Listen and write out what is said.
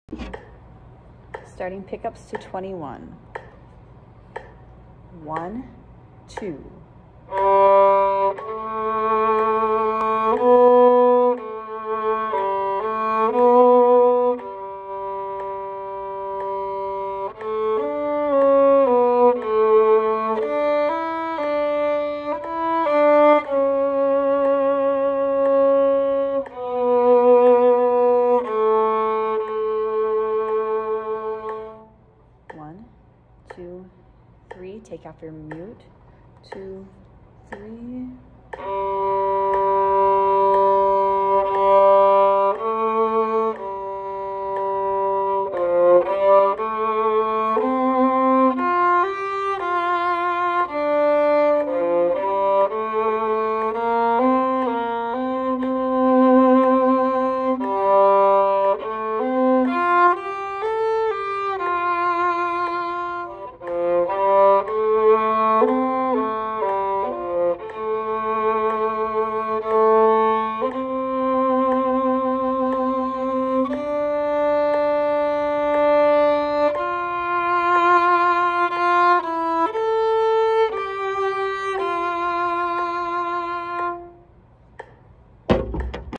Starting pickups to 21. 1, 2. One, 2, 3. Take off your mute. 2, 3.